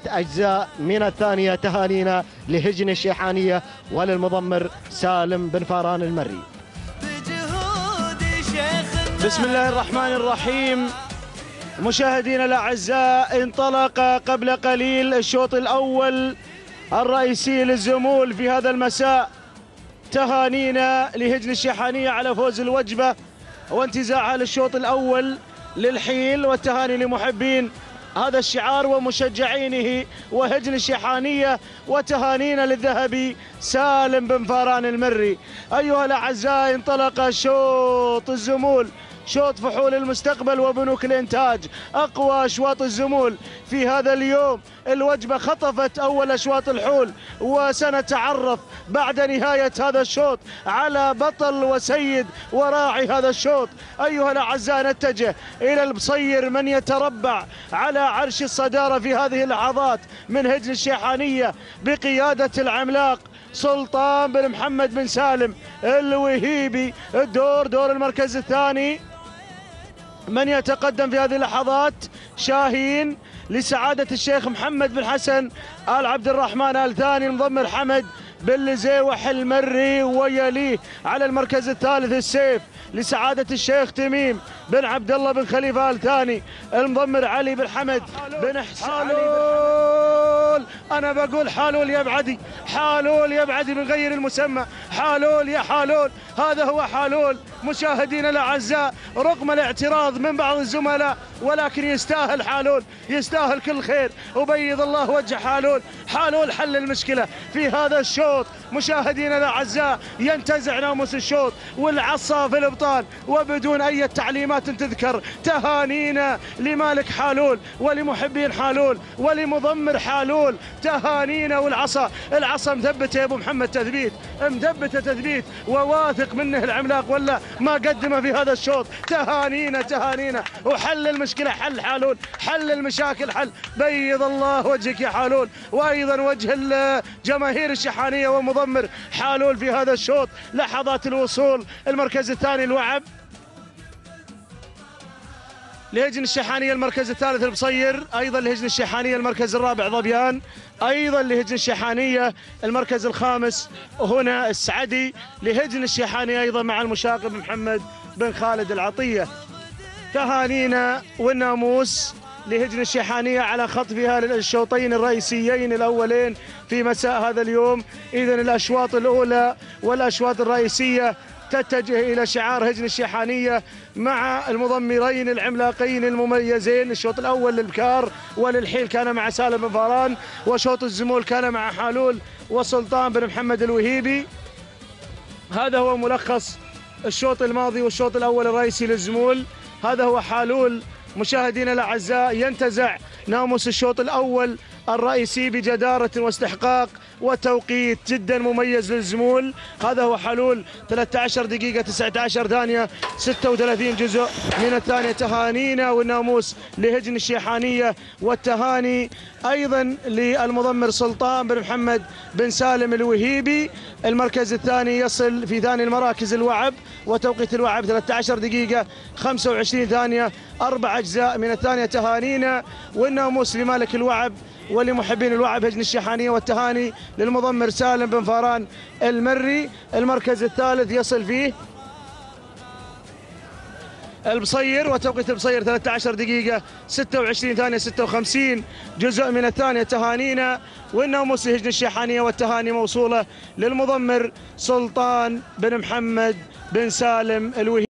أجزاء من الثانية. تهانينا لهجن الشيحانية وللمضمر سالم بن فاران المري. بسم الله الرحمن الرحيم. مشاهدينا الأعزاء، انطلق قبل قليل الشوط الأول الرئيسي للزمول في هذا المساء. تهانينا لهجن الشيحانية على فوز الوجبة وانتزاعها للشوط الأول للحيل، والتهاني لمحبين هذا الشعار ومشجعينه وهجن الشيحانية، وتهانينا للذهبي سالم بن فاران المري. أيها الأعزاء، انطلق شوط الزمول، شوط فحول المستقبل وبنوك الإنتاج، أقوى أشواط الزمول في هذا اليوم. الوجبة خطفت أول أشواط الحول، وسنتعرف بعد نهاية هذا الشوط على بطل وسيد وراعي هذا الشوط. أيها الأعزاء، نتجه إلى البصير من يتربع على عرش الصدارة في هذه اللحظات من هجن الشيحانية بقيادة العملاق سلطان بن محمد بن سالم الوهيبي. دور المركز الثاني من يتقدم في هذه اللحظات شاهين لسعادة الشيخ محمد بن حسن آل عبد الرحمن آل ثاني، المضمر حمد بن لزيوح المري، ويليه على المركز الثالث السيف لسعادة الشيخ تميم بن عبد الله بن خليفة آل ثاني، المضمر علي بن حمد بن حسين. أنا بقول حالول يا بعدي، حالول يا بعدي من غير المسمى، حالول يا حالول، هذا هو حالول. مشاهدينا الأعزاء، رغم الاعتراض من بعض الزملاء ولكن يستاهل حالول، يستاهل كل خير، وبيض الله وجه حالول. حالول حل المشكلة في هذا الشوط. مشاهدينا الأعزاء، ينتزع ناموس الشوط والعصا في الإبطال وبدون أي تعليمات تذكر. تهانينا لمالك حالول ولمحبين حالول ولمضمر حالول. تهانينا، والعصا مثبته يا ابو محمد، تثبيت مثبته تثبيت، وواثق منه العملاق ولا ما قدمه في هذا الشوط. تهانينا وحل المشكله، حل حالول، حل المشاكل حل. بيض الله وجهك يا حالول، وايضا وجه الجماهير الشيحانيه ومضمر حالول في هذا الشوط. لحظات الوصول، المركز الثاني الوعب لهجن الشيحانية، المركز الثالث البصير، أيضا لهجن الشيحانية المركز الرابع ظبيان، أيضا لهجن الشيحانية المركز الخامس هنا السعدي، لهجن الشيحانية أيضا مع المشاغب محمد بن خالد العطية. تهانينا والناموس لهجن الشيحانية على خطفها للشوطين الرئيسيين الأولين في مساء هذا اليوم. إذن الأشواط الأولى والأشواط الرئيسية تتجه إلى شعار هجن الشيحانية مع المضمرين العملاقين المميزين. الشوط الأول للبكار وللحيل كان مع سالم بن فاران، وشوط الزمول كان مع حالول وسلطان بن محمد الوهيبي. هذا هو ملخص الشوط الماضي والشوط الأول الرئيسي للزمول. هذا هو حالول. مشاهدينا الأعزاء، ينتزع ناموس الشوط الأول الرئيسي بجدارة واستحقاق وتوقيت جدا مميز للزمول. هذا هو حلول 13 دقيقة 19 ثانية 36 جزء من الثانية. تهانينا والناموس لهجن الشيحانية، والتهاني أيضا للمضمر سلطان بن محمد بن سالم الوهيبي. المركز الثاني يصل في ثاني المراكز الوعب، وتوقيت الوعب 13 دقيقة 25 ثانية 4 أجزاء من الثانية. تهانينا والناموس لمالك الوعب ولمحبين الوعب هجن الشيحانية، والتهاني للمضمر سالم بن فاران المري. المركز الثالث يصل فيه البصير، وتوقيت البصير 13 دقيقة 26 ثانية 56 جزء من الثانية. تهانينا والناموس لهجن الشيحانية، والتهاني موصولة للمضمر سلطان بن محمد بن سالم الوهيبي.